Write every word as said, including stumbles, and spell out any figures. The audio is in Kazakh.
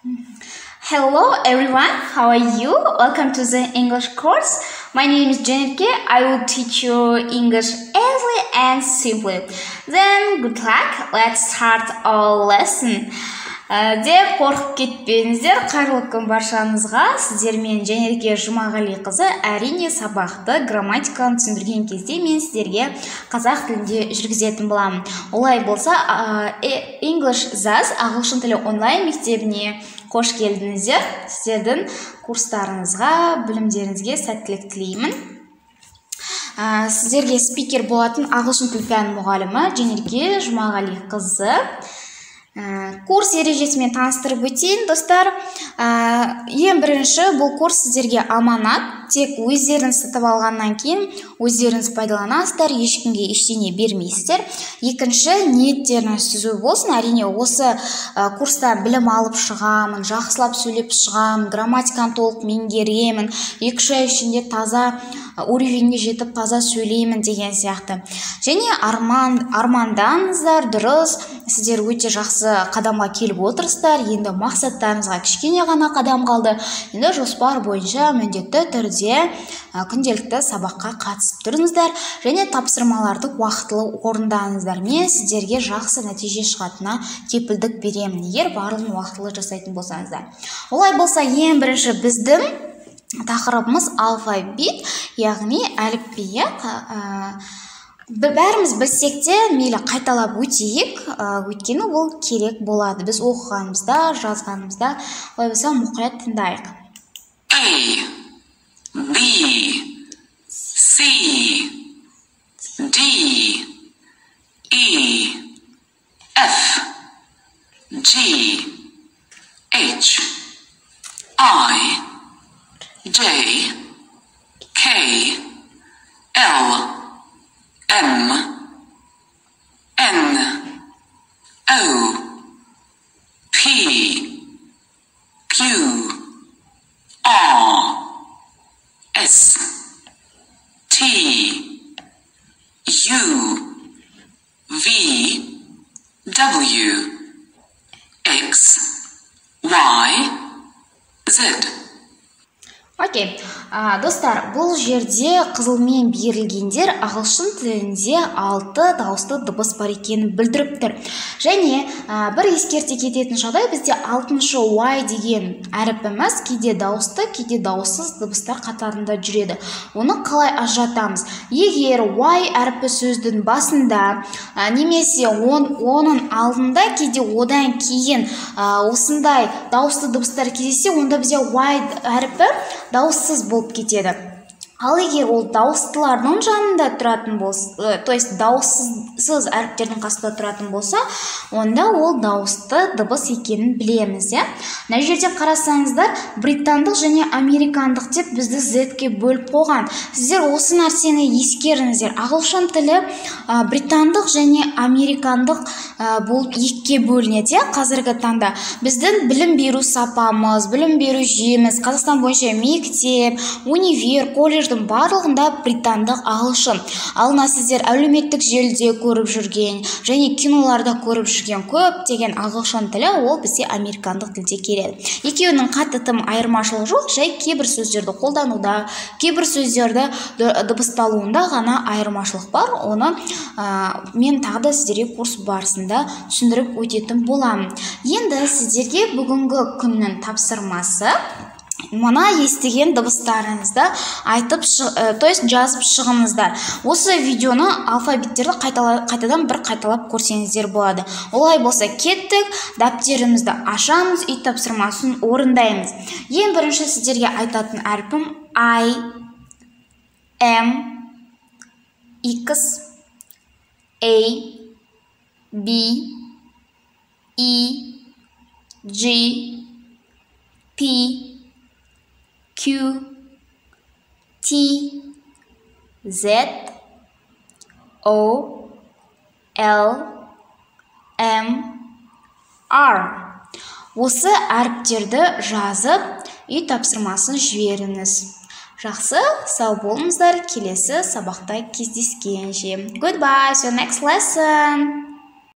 Hello everyone, how are you? Welcome to the English course. My name is Janet K. I will teach you English easily and simply. Then good luck. Let's start our lesson. Деп қорқып кетпеңіздер, қайырлы күн баршаңызға. Сіздермен Жанерке Жұмағалиқызы. Әрине сабақты грамматиканы түсіндірген кезде мен сіздерге қазақ тілінде жүргізетін боламын. Олай болса, English заз ағылшын тілі онлайн мектебіне қош келдіңіздер. Сіздердің курстарыңызға, білімдеріңізге сәттілік тілеймін. Сіздерге спикер болатын ағылшын тілі пәні мұғалімі Жанерке Жұмағалиқызы. Курс ережесімен таныстырып өтейін, достар. Ең бірінші, бұл курс сіздерге аманат. Тек өздеріңіз сатып алғаннан кейін өздеріңіз пайдаланасыздар, ешкімге ештеңе бермейсіздер. Екінші, ниеттеріңіз түзу болсын. Әрине, осы курста білім алып шығамын, жақсылап сөйлеп шығамын, грамматиканы толық меңгеремін, екі-үш ай ішінде таза уровеньге жетіп таза сөйлеймін деген сияқты. Және арман, армандаңыздар, дұрыс, сіздер өте жақсы қадамға келіп отырсыздар. Енді мақсаттарыңызға кішкене ғана қадам қалды. Енді жоспар бойынша міндетті түрде күнделікті сабаққа қатысып тұрыңыздар және тапсырмаларды уақытылы орындаңыздар. Мен сіздерге жақсы нәтиже шығатынына кепілдік беремін, егер барлығын уақытылы жасайтын болсаңыздар. Олай болса, ең бірінші біздің тақырыбымыз алфавит, яғни әліпби. Бәріміз білсек те, мейлі қайталап өтейік, өйткені ол керек болады. Біз оқығанымызда, жазғанымызда, олай болса мұқият тыңдайық. A, B, C, D, E, F, G, H, I, J, K, L, M, N, O, P, Q, R, S, T, U, V, W, X, Y, Z. Окей, достар, бұл жерде қызылмен берілгендер ағылшын тілінде алты дауысты дыбыс бар екенін білдіріп тұр. Және бір ескерте кететін жағдай, бізде алтыншы Y деген әріпіміз кейде дауысты, кейде дауыссыз дыбыстар қатарында жүреді. Оны қалай ажыратамыз? Егер Y әріпі сөздің басында немесе оның алдында, кейде одан кейін осындай дауысты дыбыстар кездессе, онда бізде Y әріпі дауыссыз болып кетеді. Ал егер ол дауыстылардың жанында тұратын болса, то есть дауыссыз әріптердің қасында тұратын болса, онда ол дауысты дыбыс екенін білеміз. Мына жерде қарасаңыздар, британдық және американдық деп бізді Z-ке бөліп қойған. Сіздер осы нәрсені ескеріңіздер. Ағылшын тілі британдық және американдық болып екіге бөлінеді. Қазіргі таңда біздің білім беру сапамыз, білім беру жүйеміз, Қазақстан бойынша мектеп, универ, колледж барлығында британдық ағылшын. Алына сіздер әлеуметтік желіде көріп жүрген және киноларда көріп жүрген көп деген ағылшын тілі, ол бізде американдық тілде келеді. Екеуінің қатты тым айырмашылығы жоқ, жай кейбір сөздерді қолдануда, кейбір сөздерді дыбысталуында ғана айырмашылық бар. Оны мен тағы да сіздерге курс барысында түсіндіріп өтетін боламын. Енді сіздерге бүгінгі күннің тапсырмасы мына естіген дыбыстарыңызды айтып, то есть жазып шығыңыздар. Осы видеоны алфавиттерді қайтадан бір қайталап көрсеңіздер болады. Олай болса, кеттік, дәптерімізді ашамыз, үй тапсырмасын орындаймыз. Ең бірінші сіздерге айтатын әрпім I, M, X, A, B, E, G, P, Q, T, Z, O, L, M, R. Осы әріптерді жазып, үй тапсырмасын жіберіңіз. Жақсы, сау болыңыздар, келесі сабақта кездескенше. Goodbye, see you next lesson.